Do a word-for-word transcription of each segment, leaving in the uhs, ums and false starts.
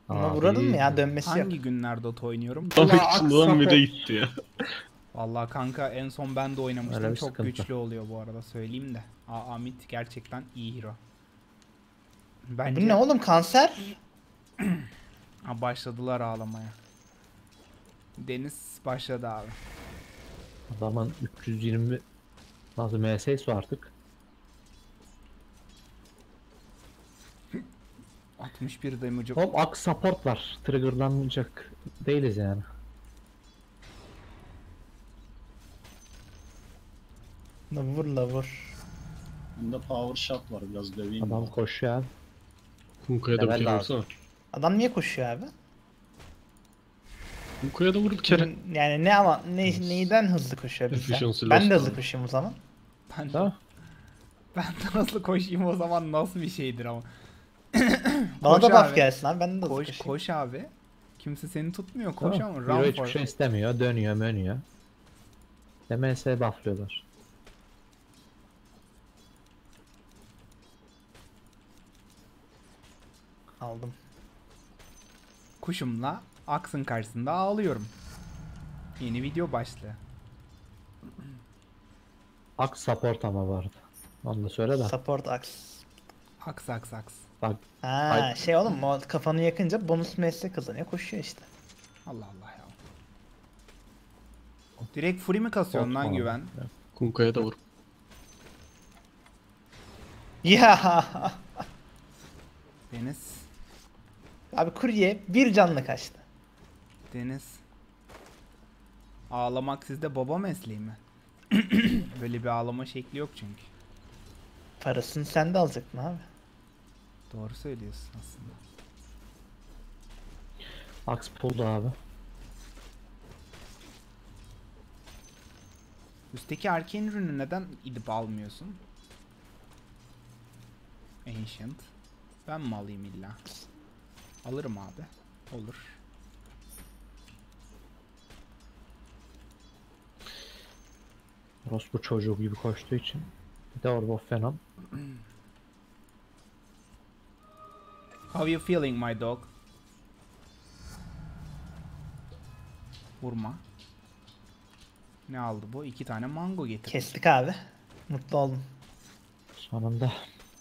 Buna vuralım mı ya? Dönmesi Hangi yok. günler Dota oynuyorum? Tam Kulağı içinden bir de aksapo. gitti ya. Vallahi kanka en son ben de oynamıştım. Öyle bir Çok sıkıntı. güçlü oluyor bu arada söyleyeyim de. Aa, Amit gerçekten iyi hero. Bu Bence ne oğlum, kanser? ha, başladılar ağlamaya. Deniz başladı abi. Adamın üç yüz yirmi nasıl M S'si artık. altmış bir damage'ı. Hop ak support var. Triggerlanmayacak değiliz yani. La vur la vur. Bunda power shot var, biraz döveyim. Adam ya. koşuyor abi. Kunkaya da bir Level kere lazım. vursana. Adam niye koşuyor abi? Kunkaya da vur bir kere. Yani ne ama ne, neyden hızlı koşuyor bizden? Efficiency Ben loss de hızlı abi. koşayım o zaman. Ben, Tamam. ben de nasıl koşayım o zaman, nasıl bir şeydir ama. Bana Koş da buff abi. gelsin abi, ben de hızlı Koş koşayım. koş abi. Kimse seni tutmuyor. Koş Tamam. ama Hero run hiçbir for. şey istemiyor. Dönüyor mönüyor. M S bufflıyorlar. Aldım. Kuşumla Aks'ın karşısında ağlıyorum. Yeni video başlığı. Ak support ama vardı. Onu da söyle de. Support axe. Aks aks aks. Bak Ha Ay- şey oğlum, o kafanı yakınca bonus M S kazanıyor, koşuyor işte. Allah Allah ya. Direkt free mi kasıyorsun lan Bot güven? Kunkaya da vur. Ya Deniz. abi kurye bir canlı kaçtı. Deniz. Ağlamak sizde baba mesleği mi? Böyle bir ağlama şekli yok çünkü. Parasını sen de alacaktın abi. Doğru söylüyorsun aslında. Axe pull'du abi. Üstteki arcane ürünü neden gidip almıyorsun? Ancient. Ben mi alayım illa? Alırım abi. Olur. Orospu çocuğu gibi koştuğu için. Bir de Orb of Venom. How you feeling my dog? Vurma. Ne aldı bu? İki tane mango getirdi. Kestik abi. Mutlu oldum. Sonunda.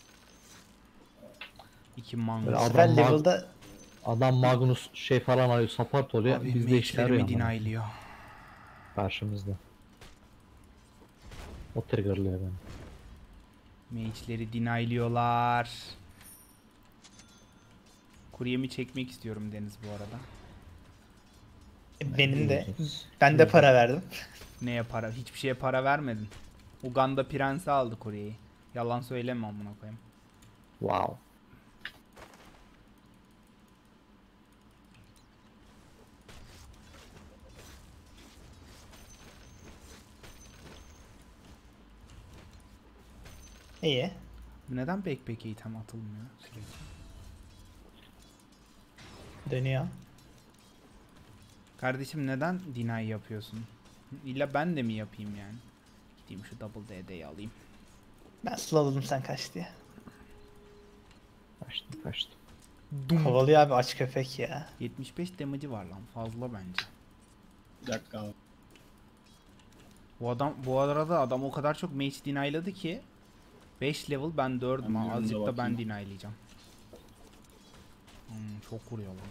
İki mango. Böyle Bu Adam sefer mag- level'da Adam Magnus şey falan alıyor, support oluyor. Abi Bizde işe yarıyor mage'lerimi ama denialiyor. karşımızda. O triggerlıyor beni. Mage'leri denialiyorlar. Kuryemi çekmek istiyorum Deniz bu arada. benim de. Ben de para verdim. Neye para? Hiçbir şeye para vermedin. Uganda prensi aldı kuryeyi. Yalan söyleme amına koyayım. Wow. İyi. Neden backpack'e item atılmıyor sürekli? Dönüyor. Kardeşim neden deny yapıyorsun? İlla ben de mi yapayım yani? Gideyim şu double D D'yi alayım. Ben slowladım sen kaç diye. Kaçtım kaçtım. Kovalıyor abi, aç köpek ya. yetmiş beş damage'i var lan, fazla bence. Bir dakika abi. Bu adam bu arada adam o kadar çok mage deny'ladı ki beş level ben dördüm Ben ha. bir Azıcık yanına da ben bakayım. deny'layacağım. Hmm, çok vuruyor lan.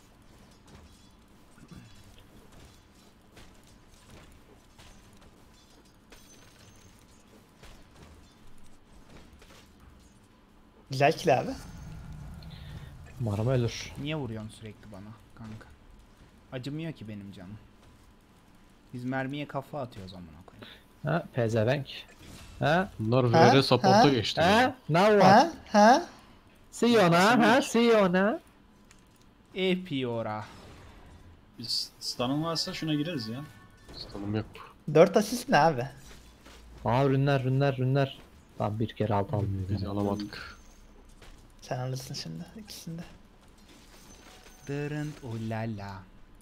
Güzel kill abi. Umarım ölür. Niye vuruyorsun sürekli bana kanka? Acımıyor ki benim canım. Biz mermiye kafa atıyoruz amına koyayım. Ha pezevenk. Ha? Bunlar Ha? V R support'a Ha? geçti. Ha? Now what? Ha? Ha? See you na? Ha? See you na? Epiora. Biz stun'ın varsa şuna gireriz ya. Tanım yok. dört asist ne abi? Aa ürünler ürünler ürünler. Lan bir kere alt almıyor. Biz Yani. alamadık. Sen alırsın şimdi ikisini de. Dırınt ulala.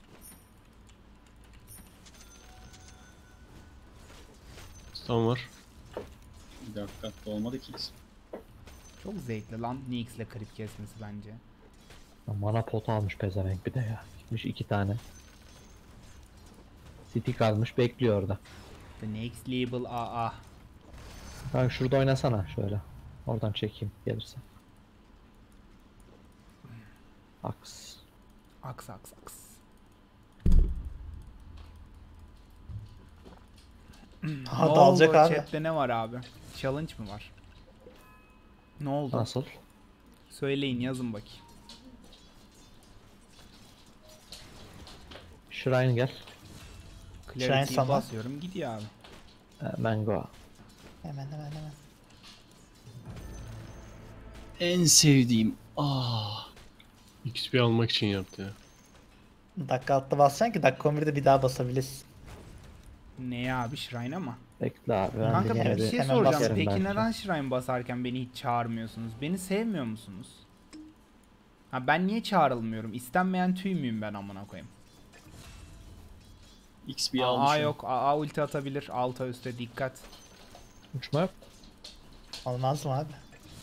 Stun var. Bir dakika olmadı ki. Çok zevkli lan Nyx'le creep kesmesi bence. Mana pot almış pezevenk bir de ya. Gitmiş iki tane. Stick almış bekliyor orada. The next label A A. Kanka şurada oynasana şöyle. Oradan çekeyim gelirse. Aks. Aks aks aks. Ha Ne dalacak oldu? abi. Chat'te ne var abi? Challenge mı var? Ne oldu? Nasıl? Söyleyin, yazın bakayım. Shrine gel. Clarity'yi sana. basıyorum, gidiyor abi. Hemen go. Hemen hemen hemen. En sevdiğim. Ah. X P almak için yaptı ya. Dakika altta basacaksın ki dakika on birde bir daha basabilirsin. Ne abi, Shrine ama. Bekle abi. Ben Kanka de bir yine şey hemen soracağım. basarım Peki belki. neden Shrine basarken beni hiç çağırmıyorsunuz? Beni sevmiyor musunuz? Ha, ben niye çağrılmıyorum? İstenmeyen tüy müyüm ben amına koyayım? X P A almışım. yok. A A ulti atabilir. Alta üstte dikkat. Uçma yok. Olmaz mı abi?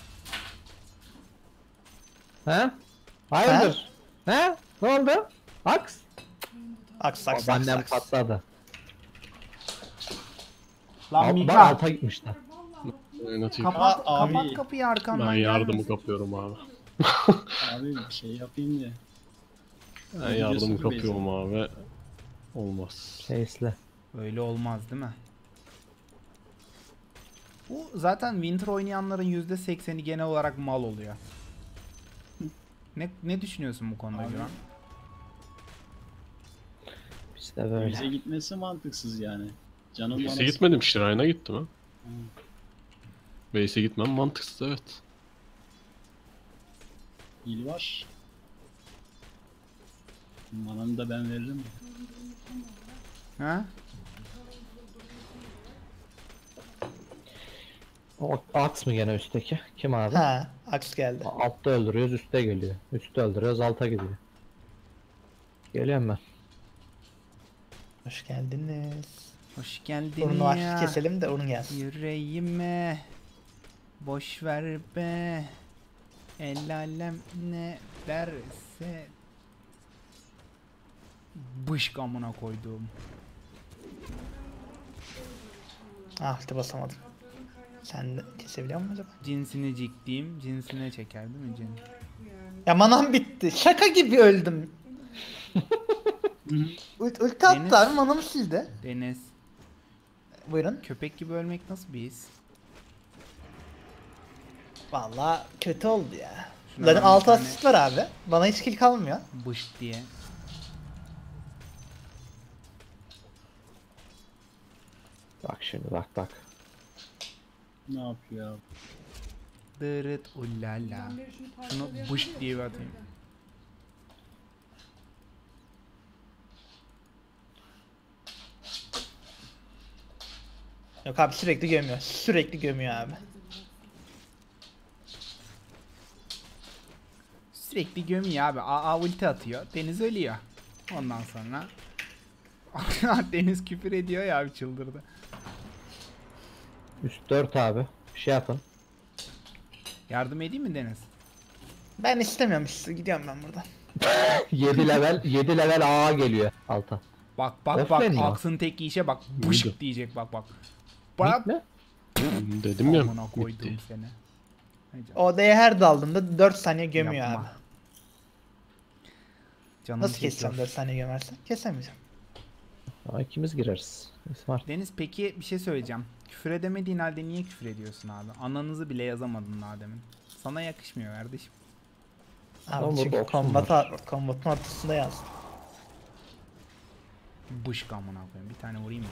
He? Hayırdır? He? Ne oldu? Aks? Aks aks aks Annem aks. patladı. Lan Al, bak Mika. alta gitmişler. Oynatayım. Kapat, Aa, abi. kapat kapıyı arkamdan. Ben gelmesin. yardımı kapıyorum abi. Abi bir şey yapayım diye. Ben Video yardımı sıfır kapıyorum abi. Olmaz. Case'le. Öyle olmaz değil mi? Bu zaten Winter oynayanların yüzde sekseni genel olarak mal oluyor. Ne ne düşünüyorsun bu konuda Abi. Güven? Biz de böyle. Bize gitmesi mantıksız yani. Canım bana Base'e gitmedim, Shrine'a gittim ha. Hı. Base'e gitmem mantıksız, evet. İl var. Mananı da ben veririm. Ha? O aks mı gene üstteki? Kim abi? Ha, aks geldi. Altta öldürüyoruz, üstte geliyor. Üstte öldürüyoruz, alta gidiyor. Geliyorum ben. Hoş geldiniz. Hoş geldin Urunu var. ya. Keselim de urun gelsin. Yüreğime boş ver be. El alem ne derse bışk amına koyduğum. Ah işte basamadım. Sen de kesebiliyor musun acaba? Cinsini ciktiğim cinsine çeker değil mi cin? Ya manam bitti. Şaka gibi öldüm. Ult ulti Deniz- attı abi manamı sildi. Deniz, Buyurun. köpek gibi ölmek nasıl bir his? Vallahi kötü oldu ya. Şuna Zaten ben bir altı tane- asist var abi. Bana hiç kill kalmıyor. Bışk diye. Bak şimdi bak bak. Ne yapıyor abi? Dırıt ullala. Şunu bışk diye bir atayım. Yok abi sürekli gömüyor. Sürekli gömüyor abi. Sürekli gömüyor abi. A A ulti atıyor. Deniz ölüyor. Ondan sonra Deniz küfür ediyor ya abi, çıldırdı. Üst dört abi. Bir şey yapın. Yardım edeyim mi Deniz? Ben istemiyorum işte. Gidiyorum ben buradan. yedi level yedi level A geliyor alta. Bak bak bak, Öfleniyor. Aksın tek işe bak. Buydu. Bışk diyecek bak bak. Bak. Ne? Dedim ya. Amına koydum bitti. seni. Hay canım. O odaya her daldığımda dört saniye gömüyor Yapma. abi. Canım Nasıl çekiyor. keseceğim dört saniye gömersen? Kesemeyeceğim. Ama ikimiz gireriz. Smart. Deniz peki bir şey söyleyeceğim. Küfür edemediğin halde niye küfür ediyorsun abi? Ananızı bile yazamadın daha demin. Sana yakışmıyor kardeşim. Abi Ama çünkü burada opsiyon kombat var. kombatın ortasında yazdım. Bışk amına koyayım. Bir tane vurayım ya.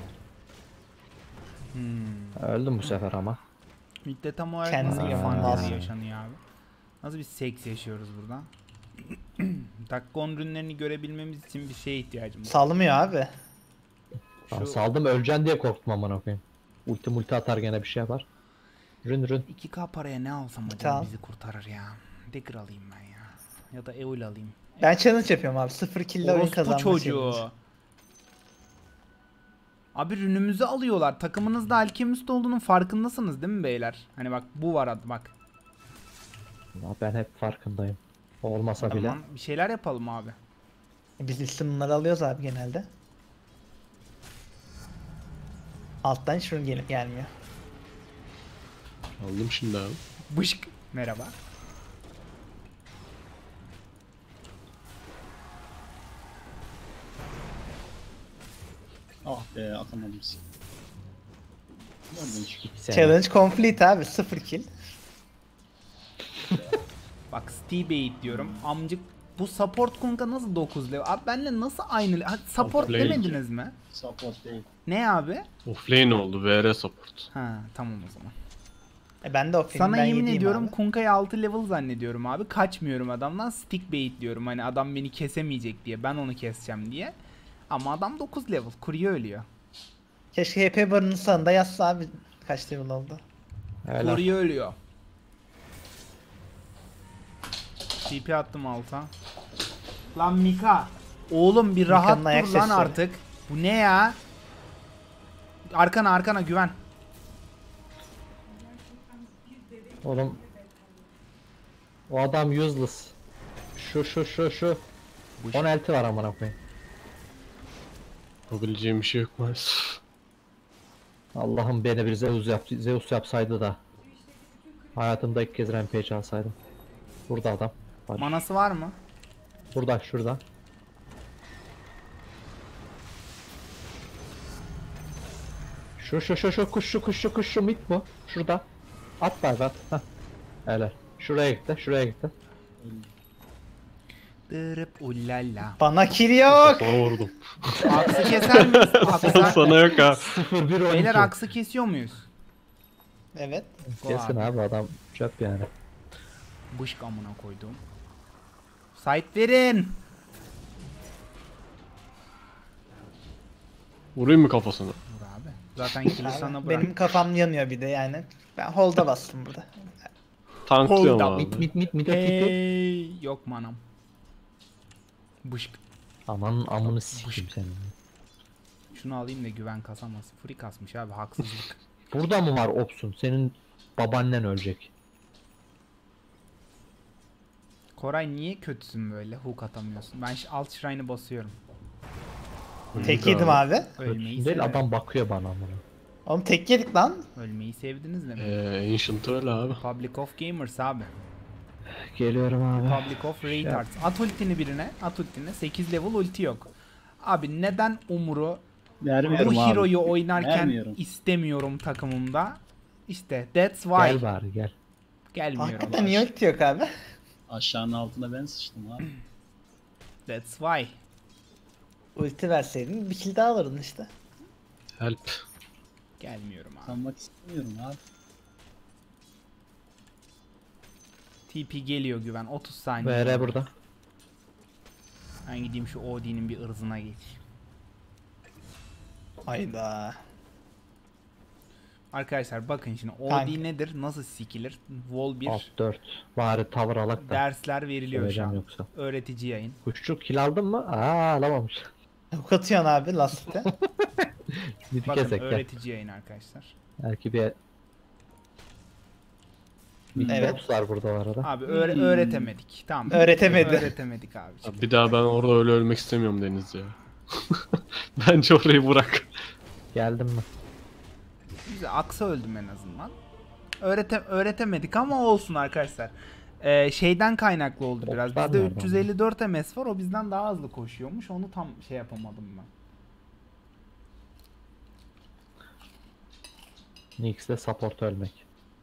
Hmm. Öldüm bu sefer ama. Midde tam olarak Kendine nasıl bir güven fantezi lazım. yaşanıyor abi? Nasıl bir seks yaşıyoruz burada? Dakika on ürünlerini görebilmemiz için bir şeye ihtiyacımız var. Salmıyor abi. Ben Şu saldım öleceksin diye korktum amına koyayım. Ulti multi atar gene bir şey yapar. Rün rün. iki K paraya ne alsam acaba Tamam. bizi kurtarır ya. Dagger alayım ben ya. Ya da Eul alayım. Ben challenge yapıyorum abi. Sıfır kill ile oyun Orospu kazanma çocuğu. challenge. Abi rünümüzü alıyorlar. Takımınızda Alchemist olduğunun farkındasınız değil mi beyler? Hani bak bu var adı bak. Ya ben hep farkındayım. Olmasa bile. Tamam, bir şeyler yapalım abi. Biz üstten bunları alıyoruz abi genelde. Alttan şunun gelip gelmiyor. Aldım şimdi abi. Bışk. Merhaba. Ah be atamadım. Nereden çıktı? İki sene. Challenge complete abi. Sıfır kill. Bak Steve Bait diyorum. Amcık bu support konka nasıl dokuz level? Abi benle nasıl aynı level? Ha, support Offlane. demediniz mi? Support değil. Ne abi? Offlane oldu. V R support. Ha tamam o zaman. E ben de o Sana ben yemin yediyim ediyorum abi. Kunka'yı altı level zannediyorum abi. Kaçmıyorum adamdan. Stick bait diyorum. Hani adam beni kesemeyecek diye. Ben onu keseceğim diye. Ama adam dokuz level. Kuruyor ölüyor. Keşke H P barının sağında yazsa abi. Kaç level oldu. Helal. Kuruyor ölüyor. T P attım alta. Lan Mika. Oğlum bir rahat Mika'nın ayak dur lan sesleri. artık. Bu ne ya? Arkana arkana güven. Oğlum. O adam useless. Şu şu şu şu. on elti var amına koyayım. Yapabileceğim bir şey yok maalesef. Allah'ım beni bir Zeus yap Zeus yapsaydı da. Hayatımda ilk kez rampage alsaydım. Burada adam. Bak. Manası var mı? Burada şurada. Şu şu şu şu kuş şu kuş şu kuş şu mit bu. Şurada. At bari at. Heh. Helal. Şuraya gitti şuraya gitti. Dırıp ullala. Bana kill yok. Sana vurdum. Aksı keser miyiz? Aksa. Sana yok ha. sıfır bir on Beyler iki. aksı kesiyor muyuz? Evet. Kesin abi adam çöp yani. Bışk amına koydum. Site verin. Vurayım mı kafasına? Vur abi. Zaten kili Abi, sana bırak. benim kafam yanıyor bir de yani. Ben hold'a bastım burada. Tanklıyorum Hold up. abi. Mit mit mit mit mit. Hey, yok manam. Bışk. Aman amını sikeyim senin. Şunu alayım da güven kasamaz. Free kasmış abi haksızlık. Burada mı var opsun? Senin babaannen ölecek. Koray niye kötüsün böyle? Hook atamıyorsun. Ben şi- alt shrine'ı basıyorum. Tek yedim abi. Ölmeyi Değil severim. adam bakıyor bana amına. Oğlum tek yedik lan. Ölmeyi sevdiniz de mi? Ee, Ancient öyle abi. Public of Gamers abi. Geliyorum abi. Public of Retards. At ultini birine. At ultini. sekiz level ulti yok. Abi neden Umur'u Vermiyorum bu abi. hero'yu oynarken Vermiyorum. istemiyorum takımımda? İşte that's why. Gel bari gel. Gelmiyorum. Hakikaten niye ulti yok abi? Aşağının altına ben sıçtım abi. That's why. Ulti verseydin bir kill daha alırdın işte. Help. Gelmiyorum abi. Sanmak istemiyorum abi. T P geliyor güven. otuz saniye. V R burada. Ben gideyim şu Odin'in bir ırzına geç. Hayda. Arkadaşlar bakın şimdi O D Kanka. nedir? Nasıl sikilir? Vol bir Alt dört. Bari tavır alak da. dersler veriliyor şu Öleceğim an. yoksa. Öğretici yayın. Kuşçu kill aldın mı? Aa alamamış. Hook atıyorsun abi lastikte. Bir Bakın kesek gel. öğretici yayın arkadaşlar. Belki bir bir Evet. evet. var burada var arada. Abi öğre- öğretemedik. Tamam. Öğretemedi. Öğretemedik abi. Abi bir daha ben orada öyle ölmek istemiyorum Deniz ya. Bence orayı bırak. Geldim mi? Güzel. Aksa öldüm en azından. Öğrete öğretemedik ama olsun arkadaşlar. Ee, şeyden kaynaklı oldu biraz. Oklar Bizde nereden? üç yüz elli dört M S var. O bizden daha hızlı koşuyormuş. Onu tam şey yapamadım ben. Nix'de support ölmek.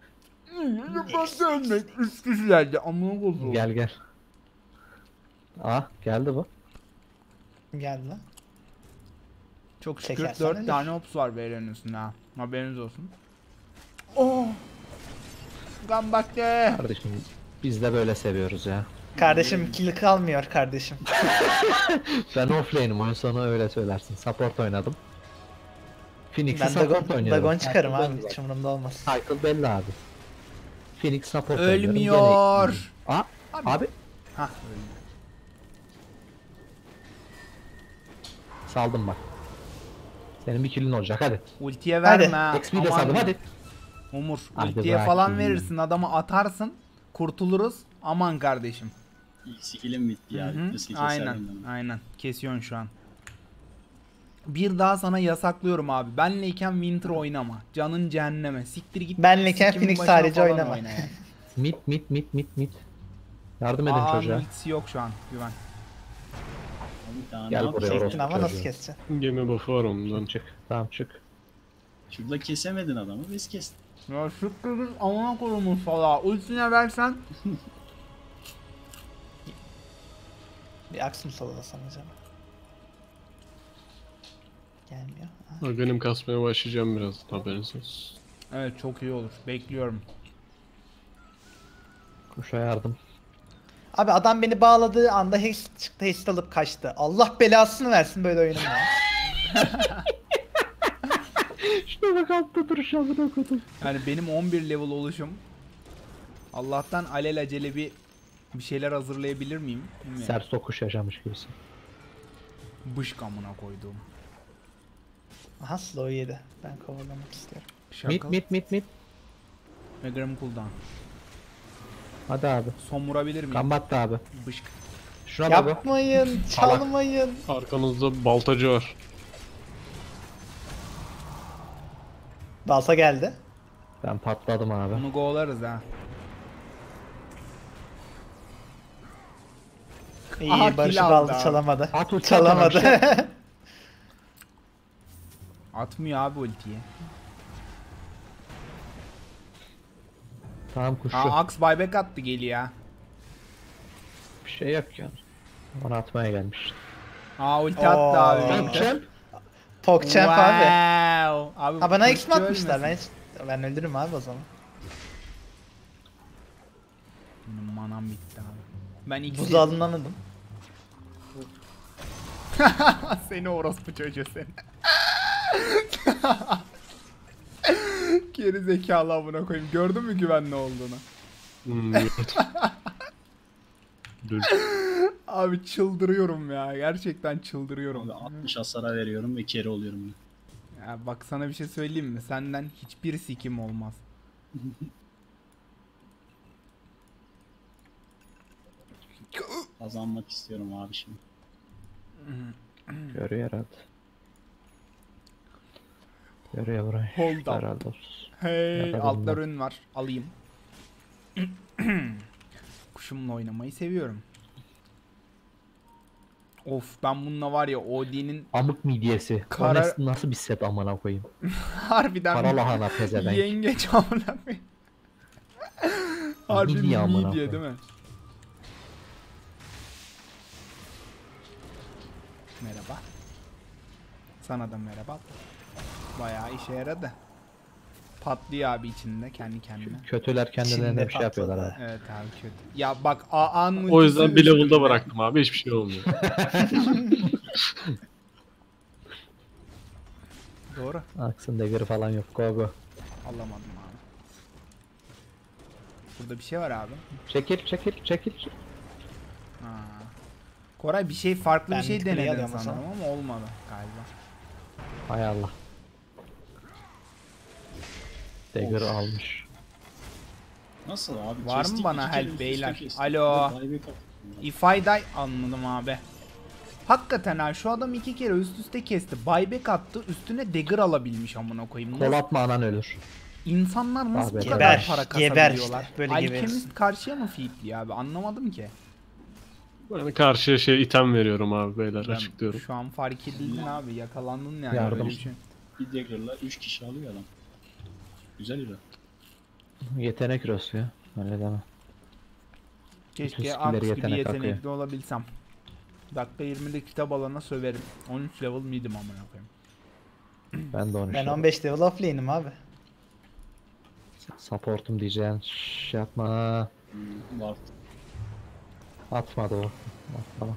ölmek. Üst kişi geldi. Amına koyduğum. Gel gel. Aa geldi bu. Geldi lan. Çok şükür Çekersen dört ölür. tane ops var beylerin üstünde ha. Haberiniz olsun. Oh! Gambakte! Kardeşim biz de böyle seviyoruz ya. Kardeşim kill kalmıyor kardeşim. Ben offlane'im oyun sonu öyle söylersin. Support oynadım. Phoenix'i Ben support Dagon, oynuyorum. Dagon çıkarım Cycle abi. belli Hiç umurumda olmaz. zaten. Cycle belli abi. Phoenix support oynuyorum. Ölmüyor! Gene- Aa Abi. abi Hah öldü. saldım bak. Senin bir killin olacak hadi. Ultiye Hadi, verme ha. X P de Aman saldım hadi. Umur Hadi ultiye bırak falan iyi. verirsin adamı atarsın. Kurtuluruz. Aman kardeşim. İlk skill'im bitti ya. Hı hı. Bitmesi Aynen, keserdim ben. aynen. Kesiyorsun şu an. Bir daha sana yasaklıyorum abi. Benleyken Winter oynama. Canın cehenneme. Siktir git. Benleyken sikimin Phoenix başına harici falan oynama. oyna yani. Mit mit mit mit mit. Yardım edin Aa, çocuğa. ultisi yok şu an. Güven. Abi daha Gel ne buraya yapacağız? Çektin ama çocuğu. nasıl keseceksin? Gemi buff'u var ondan. Çık. Tamam çık. Şurada kesemedin adamı biz kestik. Ya siktir git amına koymuş falan. Ultisine versen. Bir aks mı sallasam acaba? Gelmiyor. Ha. Ha, benim kasmaya başlayacağım biraz. Haberiniz olsun. Evet çok iyi olur. Bekliyorum. Kuşa yardım. Abi adam beni bağladığı anda haste çıktı, haste alıp kaçtı. Allah belasını versin böyle oyunun ya. Şuna bak altta duruş amına kodum. Yani benim on bir level oluşum. Allah'tan alelacele bir bir şeyler hazırlayabilir miyim? Bilmiyorum. Sert sokuş yaşamış gibisin. Bışk amına koyduğum. Aha slow yedi. Ben kovalamak istiyorum. Şaka. Mit mit mit mit. Megram cooldown. Hadi abi. Son vurabilir miyim? Kambattı abi. Bışk. Şuna bak. Yapmayın, çalmayın. Arkanızda baltacı var. Balsa geldi. Ben patladım abi. Bunu go'larız ha. İyi, Aha, Barış'ı kill aldı aldı, abi. çalamadı. At ulti Çalamadı. atamam Atmıyor abi ultiyi. Tamam kuşu. Aa Axe buyback attı geliyor. Bir şey yok yani. Bana atmaya gelmiş. Aa ulti attı Oo. abi. Tamam, Winter. Pogchamp abi. Wow. Abi Ha bana ulti X mi atmışlar? Ben, ölmesin. hiç- ben öldürürüm abi o zaman. Benim manam bitti abi. Ben X'i... Buzdağından anladım. Seni orospu çocuğu seni. Geri zekalı amına koyayım. Gördün mü güvenli olduğunu? Hmm, gördüm. Dur. Abi çıldırıyorum ya. Gerçekten çıldırıyorum. Abi altmış hasara veriyorum ve kere oluyorum. Ya bak sana bir şey söyleyeyim mi? Senden hiçbir sikim olmaz. Kazanmak istiyorum abi şimdi. Görüyor herhalde. Görüyor burayı. Hold up. Herhalde olsun. Hey, Yapalım altta da. rün var. Alayım. Kuşumla oynamayı seviyorum. Of ben bununla var ya Odin'in Amık midyesi. Kara- O nes- nasıl bir set amına koyayım. harbiden Kara lahana pezevenk. yengeç amına koyayım. Harbi Midye amına midye koyayım. değil mi? Merhaba. Sana da merhaba. Bayağı işe yaradı. Patlıyor abi içinde kendi kendine. Kötüler kendilerine İçinde bir şey yapıyorlar patladı. abi. Evet abi kötü. Ya bak A'nın O yüzden bir level'da bıraktım abi. Hiçbir şey olmuyor. Doğru. Aksın devir falan yok. Go go. Alamadım abi. Burada bir şey var abi. Çekil çekil çekil. Ha. Koray bir şey farklı Ben bir şey mid kuleyi denedin alıyorum o sanırım ama olmadı galiba. Hay Allah. Dagger Of. almış. Nasıl abi? Var mı Kestik, bana iki kere help üst üste beyler? kestik. Alo. Bir de buyback attık. If I die anladım abi. Hakikaten ha şu adam iki kere üst üste kesti. Buyback attı üstüne dagger alabilmiş amına koyayım. Kol Nasıl- atma anan ölür. İnsanlar nasıl bu Geber, kadar para geber kasabiliyorlar? işte, böyle Alchemist geberirsin. karşıya mı feedliyor abi anlamadım ki. Ben karşıya şey item veriyorum abi beyler Ben açıklıyorum. şu an fark edildin abi yakalandın yani. Yardım. Böyle bir şey. Bir dagger'la üç kişi alıyor adam. Güzel bir. Yetenek rösü ya. Öyle deme. Keşke skill'leri Axe gibi yetenek yetenekli akıyor. olabilsem. Dakika yirmide kitap alana söverim. on üç level midim amına koyayım. Ben de onu Ben işte. on beş level offlane'im abi. Supportum diyeceğin şey yapma. Hmm, var. Atmadı o. Atma.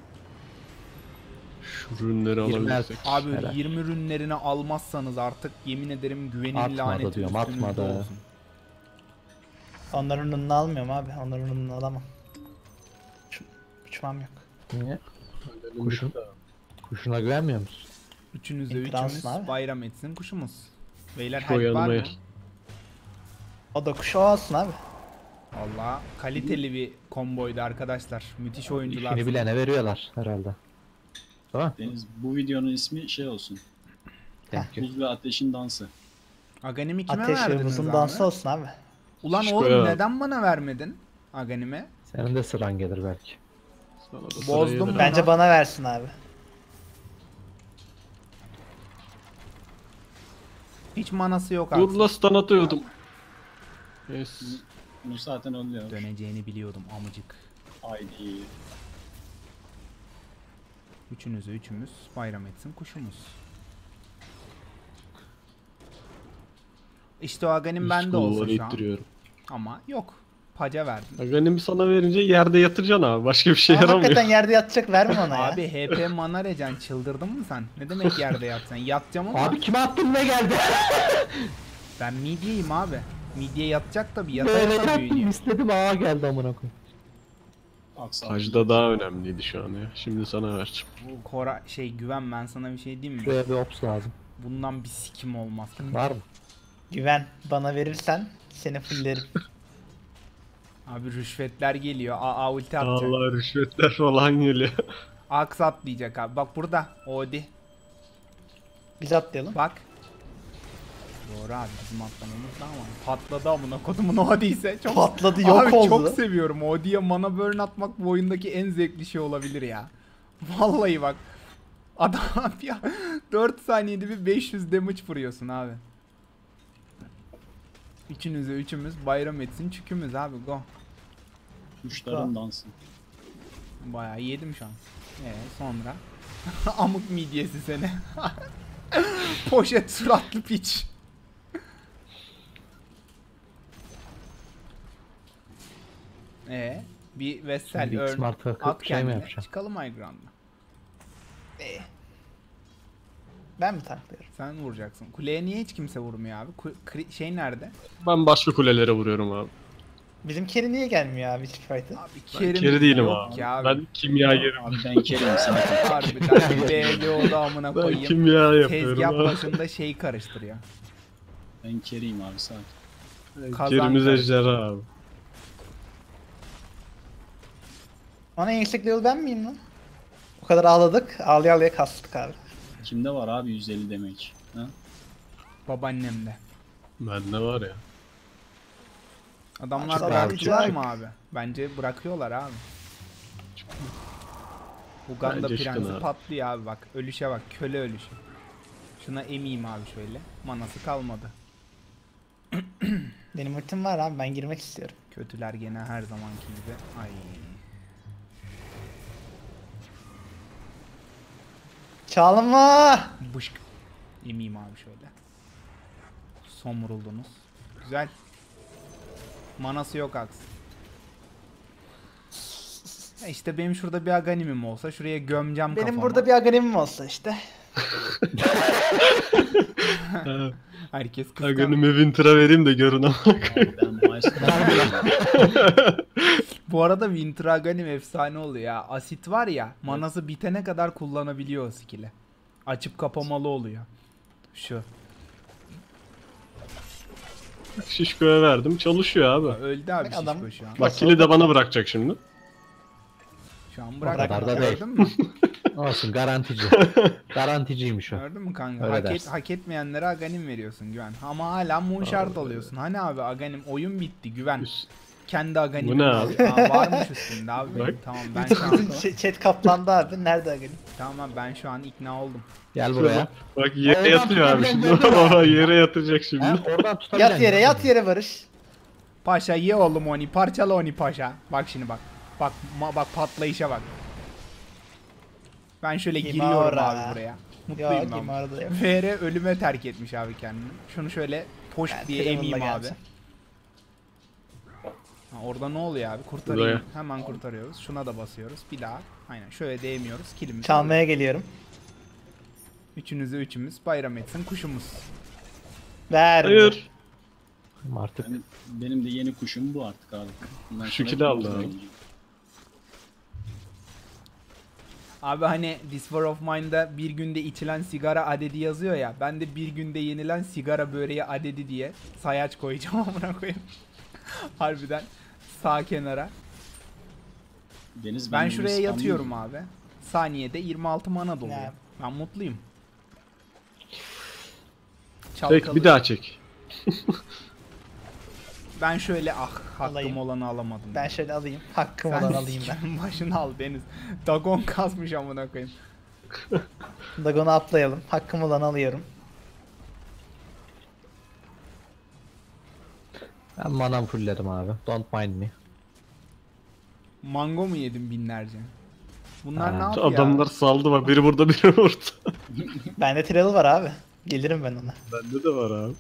Şu ürünleri Yirmi alabilsek. Abi Helal. yirmi ürünlerini almazsanız artık yemin ederim güvenin Atmadı laneti diyorum, üstünüzde atmadı. olsun. Onların ürününü almıyorum abi. Onların ürününü alamam. Uç- uçmam yok. Niye? Benim Kuşun. bitti abi. Kuşuna güvenmiyor musun? Üçünüz de İntransın üçümüz abi. bayram etsin kuşumuz. Beyler Şu help var yanıma mı? gel. O da kuş o olsun abi. Valla kaliteli bir komboydu arkadaşlar. Müthiş oyuncular. İşini bilene veriyorlar herhalde. Değil mi? Deniz, bu videonun ismi şey olsun. Thank you. Buz ve Ateşin Dansı. Aganim'i kime Ateş verdiniz yıldızın abi? dansı olsun abi. Ulan Şişko'ya oğlum ver. neden bana vermedin Aganim'e? Senin de sıran gelir belki. Sana da sıra Bozdum gelir. ben. Bence bana versin abi. Hiç manası yok Dur artık. la stun atıyordum. Yes. Bunu zaten oluyor. Döneceğini biliyordum amıcık. Haydi. Üçünüzü üçümüz bayram etsin kuşumuz. İşte o Aganim bende olsa Kulları şu an. ittiriyorum. Ama yok. Paca verdim. Aganim'i sana verince yerde yatıracaksın abi. Başka bir şey Ama yaramıyor. hakikaten yerde yatacak, verme ona ya. Abi H P mana regen çıldırdın mı sen? Ne demek yerde yatacaksın? Yatacağım ama Abi kime attın ne geldi? ben midyeyim abi. Midye yatacak tabi. Böyle Yatarsa yaptım büyüyecek. istedim ağa geldi amına koyayım. Aksal. Hacda daha önemliydi şu an ya. Şimdi sana vereceğim. Kora şey güven ben sana bir şey diyeyim mi? Şuraya bir ops lazım. Bundan bir sikim olmaz. Var mı? Güven, bana verirsen seni fullerim. Abi rüşvetler geliyor. Aa ulti atacak. Allah rüşvetler falan geliyor. Aks atlayacak abi. Bak burada. Odi. Biz atlayalım. Bak. Doğru abi bizim atlamamız da ama patladı amına kodumun Odi ise çok Patladı, yok abi oldu. çok seviyorum Odi'ye mana burn atmak bu oyundaki en zevkli şey olabilir ya. Vallahi bak. Adam ya dört saniyede bir beş yüz damage vuruyorsun abi. Üçünüzü üçümüz bayram etsin çükümüz abi go. Kuşların dansı. Bayağı yedim şu an. Ee sonra amık midyesi seni. Poşet suratlı piç. Ee bir Vessel Şimdi Earn X-Mart takıp at şey mi kendine. yapacağım? Çıkalım High Ground'a. Ee, ben mi taklıyorum? Sen vuracaksın. Kuleye niye hiç kimse vurmuyor abi? Ku- kri- şey nerede? Ben başka kulelere vuruyorum abi. Bizim Keri niye gelmiyor abi hiç fight'a? Abi Ben Kerim keri değilim yok abi. ki abi. Ben kimya yerim. Abi ben Kerim zaten. Harbiden B D O'da amına Ben koyayım. kimya yapıyorum Tezgah abi. başında şey karıştırıyor. Ben Kerim abi zaten. Kazan Kerimiz karıştırıyor. ejderha abi. Bana en yüksek level ben miyim lan? O kadar ağladık, ağlaya ağlaya kastık abi. Kimde var abi yüz elli demek? Ha? Babaannemde. Bende var ya. Adamlar Abi, bıraktılar abi. mı abi? Bence bırakıyorlar abi. Uganda Bence çıkın prensi abi. patlıyor abi bak. Ölüşe bak. Köle ölüşü. Şuna emeyim abi şöyle. Manası kalmadı. Benim ultim var abi, ben girmek istiyorum. Kötüler gene her zamanki gibi. Ay. Çalma! Bışk. Emeyim abi şöyle. Somuruldunuz. Güzel. Manası yok aks. Ya işte benim şurada bir aganimim olsa şuraya gömeceğim Benim kafama. burada bir aganimim olsa işte. Herkes kıskanıyor. Aganim'e Winter'a vereyim de görün ama. Abi ben Maestro. Bu arada Winter Aganim efsane oluyor ya. Asit var ya, manası bitene kadar kullanabiliyor o skill'i. Açıp kapamalı oluyor. Şu. Şişko'ya verdim. Çalışıyor abi. Öldü abi Bak adam- Şişko şu an. Bak kili de bana bırakacak şimdi. Şu an kadar bırak. da değil. Gördün mü? Olsun garantici. Garanticiymiş o. Gördün mü kanka? Öyle Hak, et, dersin. hak etmeyenlere Aganim veriyorsun güven. Ama hala Moonshard alıyorsun. Hani abi Aganim oyun bitti güven. Üst- Kendi Aganim'im Bu ne al. abi? Aa, varmış üstünde abi benim. Bak. Tamam ben şu an Ch- Chat kaplandı abi, nerede aganim? tamam ben şu an ikna oldum. Gel buraya. Bak yere Oradan yatıyor abi şimdi. tutabilen Baba yere yatacak şimdi. He, oradan tutabileceksin. Yat yere, yat yere Barış. Paşa ye oğlum onu, parçala onu paşa. Bak şimdi bak. Bak ma- bak patlayışa bak. Ben şöyle Kim giriyorum ora? abi buraya. Ya Mutluyum kim ben. orada ya? V R ölüme terk etmiş abi kendini. Şunu şöyle poş Ben diye Trivel'la emeyim abi. geleceğim. Ha, orada ne oluyor abi? Kurtarayım. Buraya. Hemen kurtarıyoruz. Şuna da basıyoruz. Bir daha. Aynen şöyle değmiyoruz. Kilimizi Çalmaya geliyorum. Üçünüzü üçümüz bayram etsin kuşumuz. Ver. Hayır. Artık Benim, benim de yeni kuşum bu artık abi. Bundan Şu sonra kili aldı kuşum abi. oynayacağım. Abi hani This War of Mine'da bir günde içilen sigara adedi yazıyor ya. Ben de bir günde yenilen sigara böreği adedi diye sayaç koyacağım amına koyayım. Harbiden sağ kenara. Deniz Ben benim şuraya gibi yatıyorum spamlayayım. abi. Saniyede yirmi altı mana doluyor. Ya. Ben mutluyum. Çek bir daha çek. Ben şöyle ah hakkım Alayım. olanı alamadım. Ben şöyle alayım. Hakkım Sen olan alayım ben. sikimin başını al Deniz. Dagon kasmış amına koyayım. Dagon'u atlayalım. Hakkım olanı alıyorum. Ben manam fullledim abi. Don't mind me. Mango mu yedim binlerce? Bunlar Ha. ne yapıyor? Adamlar saldı bak. Biri burada biri orada. Bende trail var abi. Gelirim ben ona. Bende de var abi.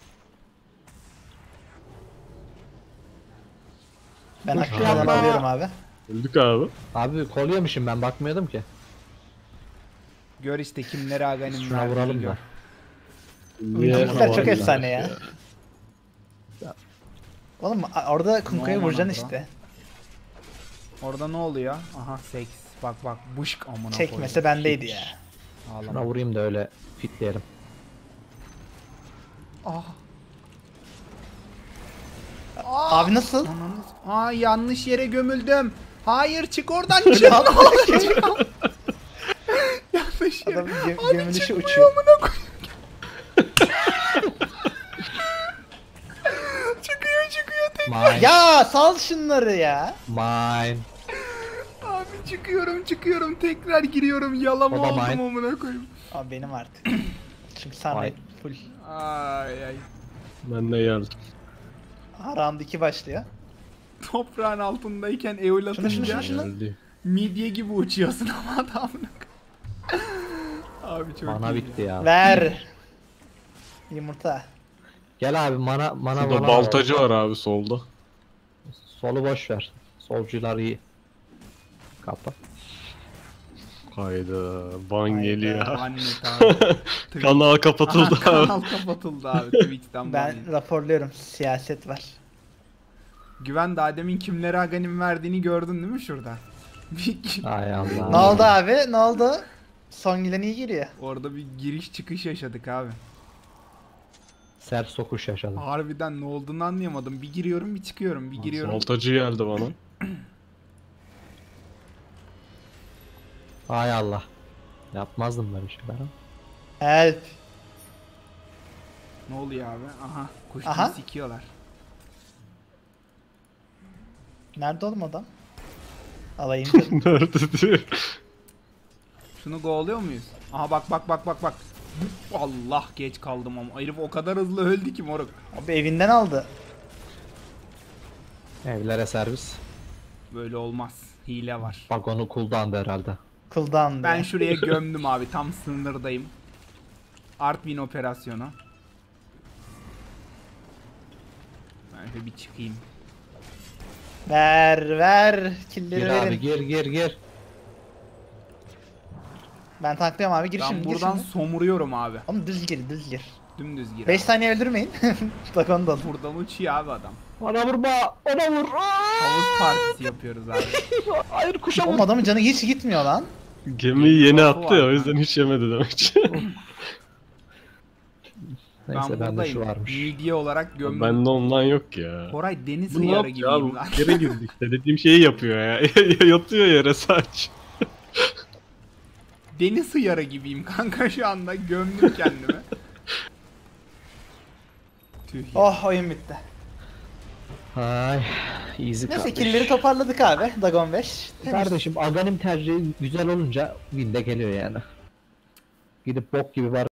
Ben Hoş hakkım olanı geldin. alıyorum abi. Öldük abi. Abi kol yemişim ben bakmıyordum ki. Gör işte kimlere aganim Şuna verdiğini vuralım gör. da. Niye Bizimkiler çok havalı efsane ya. Ya. Oğlum a- orada Kunka'yı Ne vuracaksın olmadı işte. Orada ne oluyor? Aha seks. Bak bak buşk amına Çekmese bendeydi ya. Ağlama. Şuna vurayım da öyle fitleyelim. Ah. Abi nasıl? Ananız. Aa yanlış yere gömüldüm. Hayır çık oradan çık. Ne olur çık. Yanlış yere. Adam gö Abi gömülüşü çıkmıyor uçuyor. amına koyayım. Çıkıyor çıkıyor tek. Mine. Ya sal şunları ya. Mine. Abi çıkıyorum çıkıyorum tekrar giriyorum yalama O da oldum mine. amına koyayım. Abi benim artık. Çünkü sen Ay. full. Ay ay. Ben de geldim. Aha, round iki başlıyor. Toprağın altındayken eul Şunu, şunu, atınca şunu, şunu. Geldi. midye gibi uçuyorsun ama adamın. Abi çok Mana iyi bitti ya. Ver. Yumurta. Gel abi mana mana Burada mana. baltacı var abi solda. Solu boş ver. Solcular iyi. Kapa. Hayda. Ban Hayda. geliyor. Anne abi. Twitch- Kanal kapatıldı Aha, abi. kanal kapatıldı abi Twitch'ten Ben ban. raporluyorum. Siyaset var. Güven daha demin kimlere aganim verdiğini gördün değil mi şurada? Bir- Ay Allah. Ne oldu abi? Ne oldu? Son gelen iyi giriyor. Orada bir giriş çıkış yaşadık abi. Sert sokuş yaşadım. Harbiden ne olduğunu anlayamadım. Bir giriyorum bir çıkıyorum. Bir giriyorum. Baltacı geldi bana. Ay Allah. Yapmazdım böyle şeyler. ha. Help. Ne oluyor abi? Aha. Aha. Kuşları sikiyorlar. Nerede oğlum adam? Alayım. Nerede diyor. Şunu go'luyor muyuz? Aha bak bak bak bak bak. Allah geç kaldım ama herif o kadar hızlı öldü ki moruk. Abi evinden aldı. Evlere servis. Böyle olmaz. Hile var. Vagonu cooldown'da herhalde. Kıldan. Ben şuraya gömdüm abi. Tam sınırdayım. Artvin operasyonu. Ben şöyle bir çıkayım. Ver ver. Killeri Gir verin. abi gir gir gir. Ben tanklıyorum abi. Gir Ben şimdi. Gir buradan şimdi. somuruyorum abi. Oğlum düz gir düz gir. Dümdüz gir. beş abi. saniye öldürmeyin. Bak onu da alın. Buradan uçuyor abi adam. Ona vurma. Ona vur. Aa! Havuz partisi yapıyoruz abi. Hayır kuşa vur. Oğlum adamın canı hiç gitmiyor lan. Gemiyi yeni Lafı attı ya var o yüzden hiç yemedi demek. Neyse Ben bende şu buradayım. varmış. Midye olarak gömdüm. Bende ondan yok ya. Koray deniz Bu ne hıyarı yapıyor abi? gibiyim lan. Yere girdi işte. Dediğim şeyi yapıyor ya. Yatıyor yere saç. Deniz hıyarı gibiyim kanka şu anda. Gömdüm kendimi. Tüh ya. Oh oyun bitti. Ay easy Neyse kardeş. killleri toparladık abi. Dagon beş. Temiz. Kardeşim Aganim tercihi güzel olunca win de geliyor yani. Gidip bok gibi var.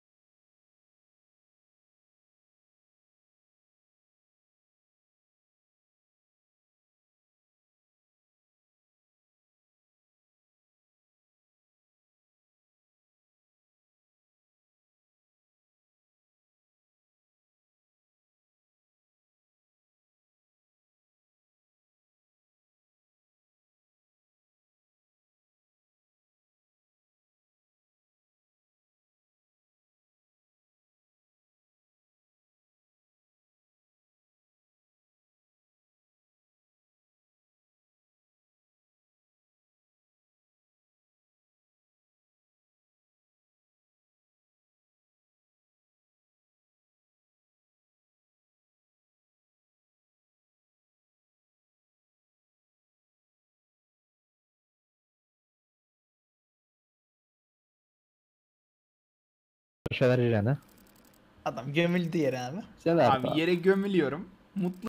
şeyler İrene. Adam gömüldü yere abi. Sever Abi abi. yere gömülüyorum. Mutlu